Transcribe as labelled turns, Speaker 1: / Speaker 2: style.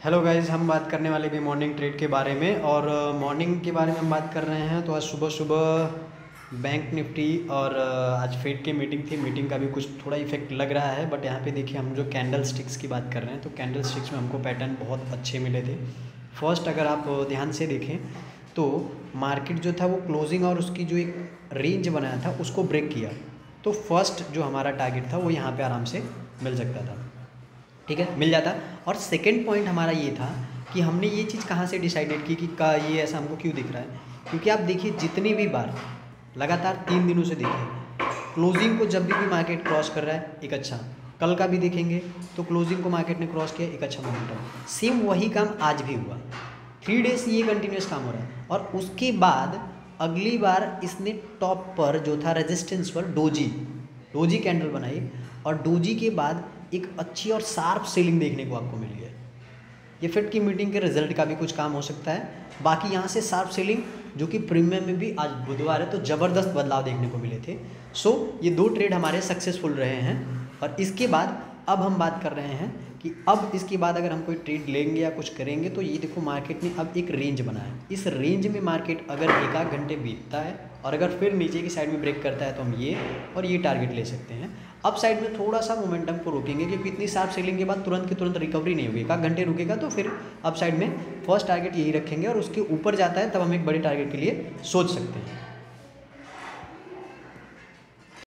Speaker 1: Hello guys, हम बात करने वाले भी मॉर्निंग ट्रेड के बारे में। और मॉर्निंग के बारे में हम बात कर रहे हैं। तो आज सुबह सुबह बैंक निफ्टी और आज फेड की मीटिंग थी। मीटिंग का भी कुछ थोड़ा इफेक्ट लग रहा है, बट यहाँ पे देखिए हम जो कैंडल स्टिक्स की बात कर रहे हैं तो कैंडल स्टिक्स में हमको पैटर्न बहुत अच्छे मिले थे। फर्स्ट अगर आप ध्यान से देखें तो मार्केट जो था वो क्लोजिंग और उसकी जो एक रेंज बनाया था उसको ब्रेक किया। तो फर्स्ट जो हमारा टारगेट था वो यहाँ पे आराम से मिल सकता था, ठीक है, मिल जाता। और सेकंड पॉइंट हमारा ये था कि हमने ये चीज़ कहाँ से डिसाइडेड की कि का ये ऐसा हमको क्यों दिख रहा है, क्योंकि आप देखिए जितनी भी बार लगातार 3 दिनों से देखिए क्लोजिंग को जब भी मार्केट क्रॉस कर रहा है एक अच्छा, कल का भी देखेंगे तो क्लोजिंग को मार्केट ने क्रॉस किया एक अच्छा मोमेंटम। सेम वही काम आज भी हुआ। 3 डेज ये कंटिन्यूस काम हो रहा है। और उसके बाद अगली बार इसने टॉप पर जो था रेजिस्टेंस पर डोजी कैंडल बनाई और डोजी के बाद एक अच्छी और शार्प सेलिंग देखने को आपको मिली है। ये फेड की मीटिंग के रिजल्ट का भी कुछ काम हो सकता है। बाकी यहाँ से शार्प सेलिंग जो कि प्रीमियम में भी आज बुधवार है तो ज़बरदस्त बदलाव देखने को मिले थे। सो ये 2 ट्रेड हमारे सक्सेसफुल रहे हैं। और इसके बाद अब हम बात कर रहे हैं कि अब इसके बाद अगर हम कोई ट्रेड लेंगे या कुछ करेंगे तो ये देखो मार्केट ने अब एक रेंज बनाया है। इस रेंज में मार्केट अगर एक आध घंटे बीतता है और अगर फिर नीचे की साइड में ब्रेक करता है तो हम ये और ये टारगेट ले सकते हैं। अप साइड में थोड़ा सा मोमेंटम को रोकेंगे क्योंकि इतनी शार्प सेलिंग के बाद तुरंत की तुरंत रिकवरी नहीं होगी। एक आध घंटे रुकेगा तो फिर अप साइड में फर्स्ट टारगेट यही रखेंगे और उसके ऊपर जाता है तब हम एक बड़े टारगेट के लिए सोच सकते हैं।